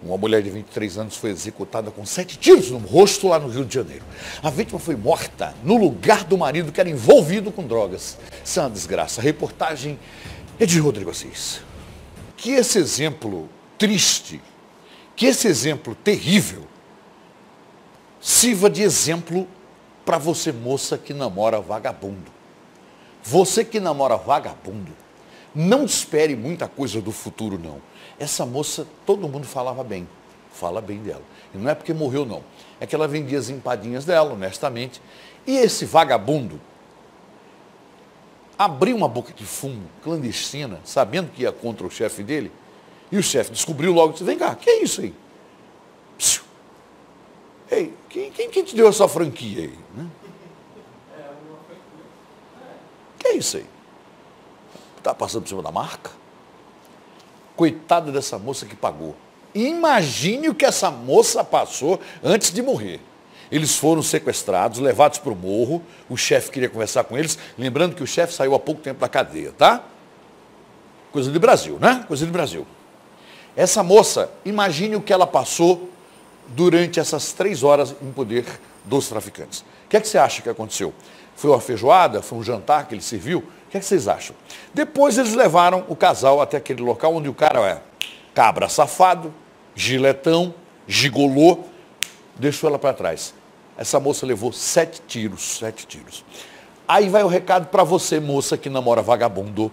Uma mulher de 23 anos foi executada com 7 tiros no rosto lá no Rio de Janeiro. A vítima foi morta no lugar do marido que era envolvido com drogas. Isso é uma desgraça. A reportagem é de Rodrigo Assis. Que esse exemplo triste, que esse exemplo terrível, sirva de exemplo para você, moça que namora vagabundo. Você que namora vagabundo, não espere muita coisa do futuro, não. Essa moça, todo mundo falava bem, fala bem dela. E não é porque morreu, não. É que ela vendia as empadinhas dela, honestamente. E esse vagabundo abriu uma boca de fumo clandestina, sabendo que ia contra o chefe dele, e o chefe descobriu logo e disse, vem cá, que é isso aí? Psiu. Ei, quem te deu essa franquia aí? Né? Que é isso aí? Está passando por cima da marca? Coitada dessa moça que pagou. Imagine o que essa moça passou antes de morrer. Eles foram sequestrados, levados para o morro, o chefe queria conversar com eles, lembrando que o chefe saiu há pouco tempo da cadeia, tá? Coisa de Brasil, né? Coisa de Brasil. Essa moça, imagine o que ela passou durante essas 3 horas em poder dos traficantes. O que é que você acha que aconteceu? Foi uma feijoada? Foi um jantar que ele serviu? O que é que vocês acham? Depois eles levaram o casal até aquele local onde o cara é cabra safado, giletão, gigolô, deixou ela para trás. Essa moça levou 7 tiros, 7 tiros. Aí vai o recado para você, moça que namora vagabundo.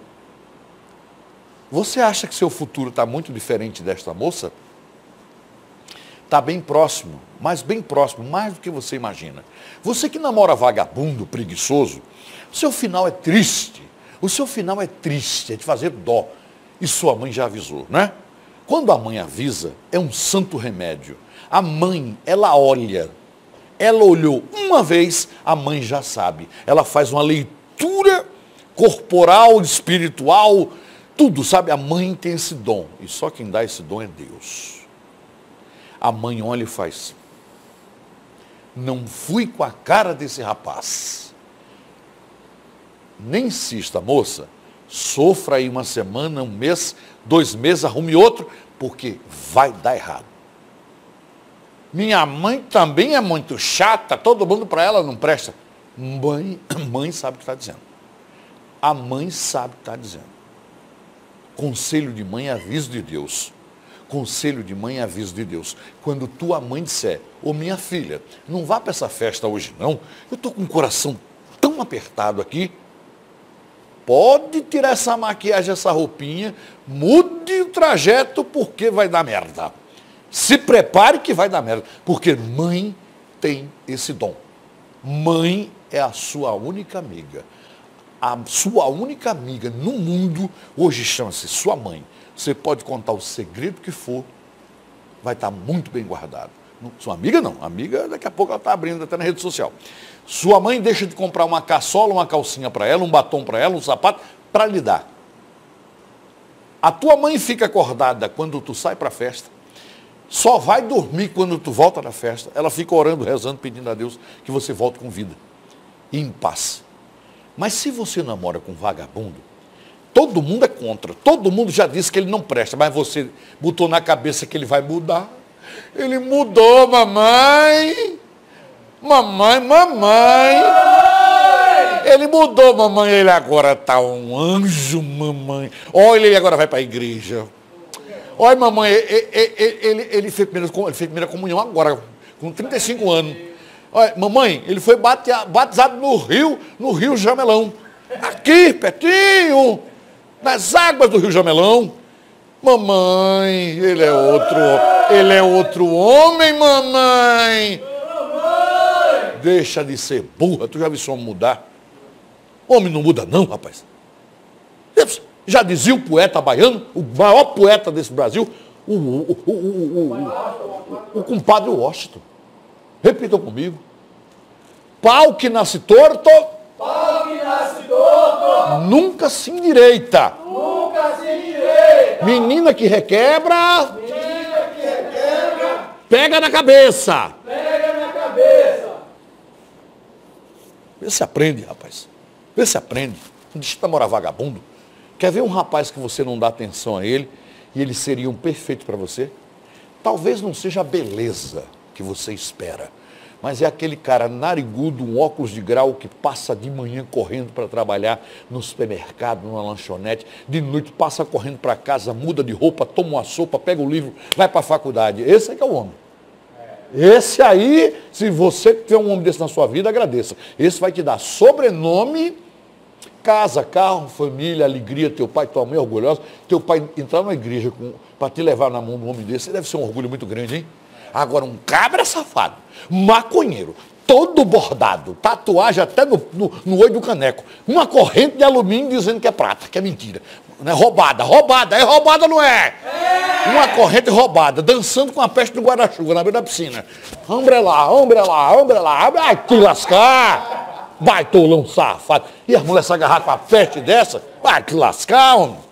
Você acha que seu futuro está muito diferente desta moça? Está bem próximo, mas bem próximo, mais do que você imagina. Você que namora vagabundo, preguiçoso, o seu final é triste. O seu final é triste, é de fazer dó. E sua mãe já avisou, né? Quando a mãe avisa, é um santo remédio. A mãe, ela olha. Ela olhou uma vez, a mãe já sabe. Ela faz uma leitura corporal, espiritual, tudo, sabe? A mãe tem esse dom. E só quem dá esse dom é Deus. A mãe olha e faz. Não fui com a cara desse rapaz. Nem insista, moça. Sofra aí uma semana, 1 mês, 2 meses, arrume outro, porque vai dar errado. Minha mãe também é muito chata, todo mundo para ela não presta. Mãe sabe o que está dizendo. A mãe sabe o que está dizendo. Conselho de mãe é aviso de Deus. Conselho de mãe é aviso de Deus. Quando tua mãe disser, ô minha filha, não vá para essa festa hoje não, eu estou com o coração tão apertado aqui, pode tirar essa maquiagem, essa roupinha, mude o trajeto porque vai dar merda. Se prepare que vai dar merda, porque mãe tem esse dom. Mãe é a sua única amiga. A sua única amiga no mundo hoje chama-se sua mãe. Você pode contar o segredo que for, vai estar muito bem guardado. Sua amiga não, amiga daqui a pouco ela está abrindo até na rede social. Sua mãe deixa de comprar uma caçola, uma calcinha para ela, um batom para ela, um sapato, para lhe dar. A tua mãe fica acordada quando tu sai para a festa, só vai dormir quando tu volta da festa, ela fica orando, rezando, pedindo a Deus que você volte com vida e em paz. Mas se você namora com um vagabundo, todo mundo é contra, todo mundo já disse que ele não presta, mas você botou na cabeça que ele vai mudar. Ele mudou, mamãe. Mamãe. Ele mudou, mamãe. Ele agora está um anjo, mamãe. Olha, ele agora vai para a igreja. Olha, mamãe, ele fez primeira comunhão agora, com 35 anos. Olha, mamãe, ele foi batizado no Rio Jamelão. Aqui, pertinho, nas águas do Rio Jamelão. Mamãe, ele é outro homem, mamãe. Deixa de ser burra, tu já viu esse homem mudar? Homem não muda não, rapaz. Já dizia o poeta baiano, o maior poeta desse Brasil, o compadre Washington. Repitam comigo. Pau que nasce torto, nunca se endireita. Menina que requebra, pega na cabeça. Vê se aprende, rapaz. Vê se aprende. Não deixa de namorar vagabundo. Quer ver um rapaz que você não dá atenção a ele e ele seria um perfeito para você? Talvez não seja a beleza que você espera, mas é aquele cara narigudo, um óculos de grau que passa de manhã correndo para trabalhar no supermercado, numa lanchonete, de noite passa correndo para casa, muda de roupa, toma uma sopa, pega o livro, vai para a faculdade. Esse é que é o homem. Esse aí, se você tiver um homem desse na sua vida, agradeça. Esse vai te dar sobrenome, casa, carro, família, alegria, teu pai, tua mãe orgulhosa. Teu pai entrar numa igreja para te levar na mão de um homem desse, deve ser um orgulho muito grande, hein? Agora, um cabra safado, maconheiro, todo bordado, tatuagem até no olho do caneco, uma corrente de alumínio dizendo que é prata, que é mentira. Não é roubada, é roubada, não é? Uma corrente roubada, dançando com a peste do guarda-chuva na beira da piscina. Lá, vai te lascar, vai tolão safado. E as mulheres se agarrar com a peste dessa, vai te lascar, homem.